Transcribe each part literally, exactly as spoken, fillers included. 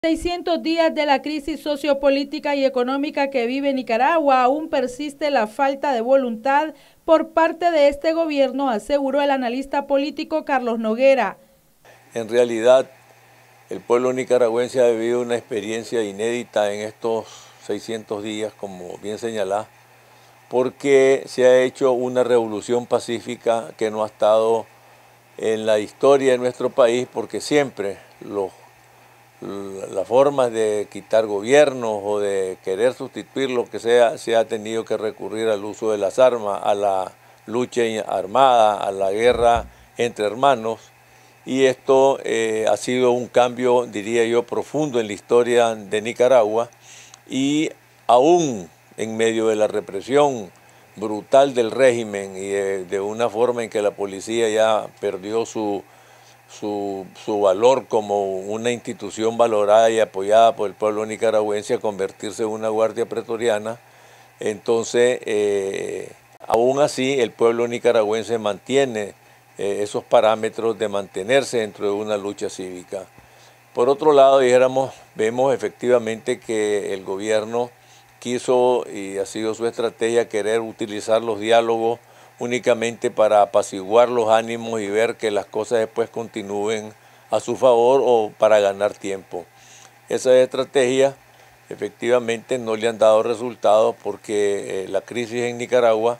seiscientos días de la crisis sociopolítica y económica que vive Nicaragua, aún persiste la falta de voluntad por parte de este gobierno, aseguró el analista político Carlos Noguera. En realidad, el pueblo nicaragüense ha vivido una experiencia inédita en estos seiscientos días, como bien señalás, porque se ha hecho una revolución pacífica que no ha estado en la historia de nuestro país, porque siempre los las formas de quitar gobiernos o de querer sustituir lo que sea, se ha tenido que recurrir al uso de las armas, a la lucha armada, a la guerra entre hermanos, y esto eh, ha sido un cambio, diría yo, profundo en la historia de Nicaragua, y aún en medio de la represión brutal del régimen y de, de una forma en que la policía ya perdió su Su, su valor como una institución valorada y apoyada por el pueblo nicaragüense a convertirse en una guardia pretoriana. Entonces, eh, aún así, el pueblo nicaragüense mantiene eh, esos parámetros de mantenerse dentro de una lucha cívica. Por otro lado, dijéramos, vemos efectivamente que el gobierno quiso, y ha sido su estrategia, querer utilizar los diálogos únicamente para apaciguar los ánimos y ver que las cosas después continúen a su favor o para ganar tiempo. Esas estrategias efectivamente no le han dado resultados porque eh, la crisis en Nicaragua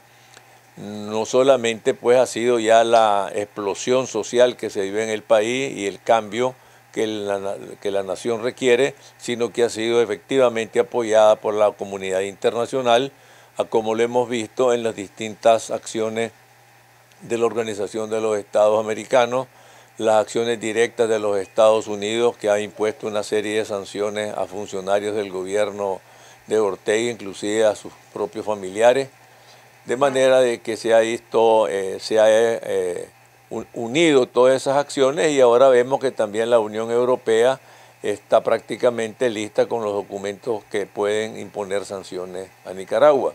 no solamente pues ha sido ya la explosión social que se vive en el país y el cambio que la, que la nación requiere, sino que ha sido efectivamente apoyada por la comunidad internacional, a como lo hemos visto en las distintas acciones de la Organización de los Estados Americanos, las acciones directas de los Estados Unidos, que ha impuesto una serie de sanciones a funcionarios del gobierno de Ortega, inclusive a sus propios familiares, de manera de que se ha visto, eh, se ha eh, unido todas esas acciones, y ahora vemos que también la Unión Europea está prácticamente lista con los documentos que pueden imponer sanciones a Nicaragua.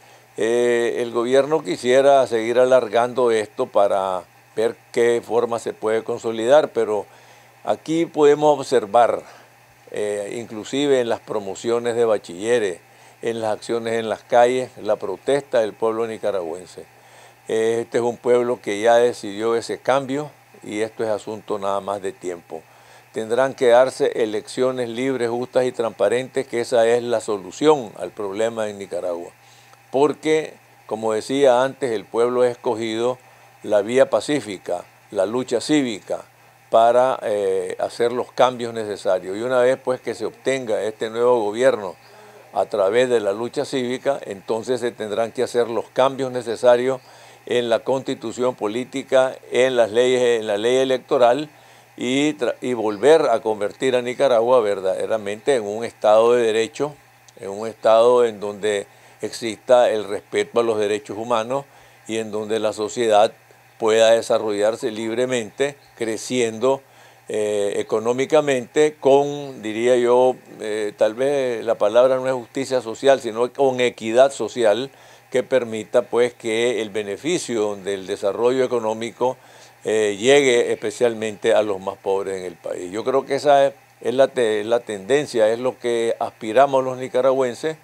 Eh, el gobierno quisiera seguir alargando esto para ver qué forma se puede consolidar, pero aquí podemos observar, eh, inclusive en las promociones de bachilleres, en las acciones en las calles, la protesta del pueblo nicaragüense. Este es un pueblo que ya decidió ese cambio y esto es asunto nada más de tiempo. Tendrán que darse elecciones libres, justas y transparentes, que esa es la solución al problema en Nicaragua. Porque, como decía antes, el pueblo ha escogido la vía pacífica, la lucha cívica, para eh, hacer los cambios necesarios. Y una vez pues que se obtenga este nuevo gobierno a través de la lucha cívica, entonces se tendrán que hacer los cambios necesarios en la constitución política, en las leyes, en la ley electoral, y, y volver a convertir a Nicaragua verdaderamente en un estado de derecho, en un estado en donde exista el respeto a los derechos humanos y en donde la sociedad pueda desarrollarse libremente, creciendo eh, económicamente con, diría yo, eh, tal vez la palabra no es justicia social, sino con equidad social, que permita pues que el beneficio del desarrollo económico eh, llegue especialmente a los más pobres en el país. Yo creo que esa es, es la, te, la tendencia, es lo que aspiramos los nicaragüenses,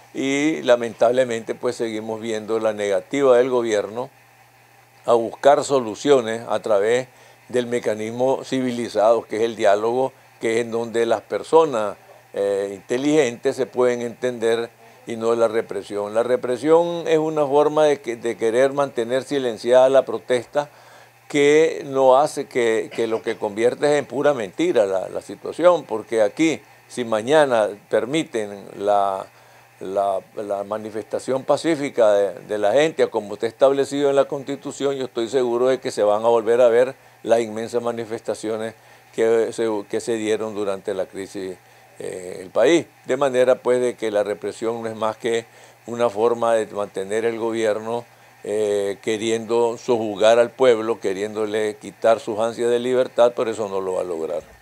y lamentablemente pues seguimos viendo la negativa del gobierno a buscar soluciones a través del mecanismo civilizado, que es el diálogo, que es en donde las personas eh, inteligentes se pueden entender, y no la represión. La represión es una forma de, que, de querer mantener silenciada la protesta, que no hace que, que lo que convierte es en pura mentira la, la situación, porque aquí, si mañana permiten la, la, la manifestación pacífica de, de la gente, como está establecido en la Constitución, yo estoy seguro de que se van a volver a ver las inmensas manifestaciones que se, que se dieron durante la crisis eh, el país. De manera pues de que la represión no es más que una forma de mantener el gobierno eh, queriendo sojuzgar al pueblo, queriéndole quitar sus ansias de libertad, pero eso no lo va a lograr.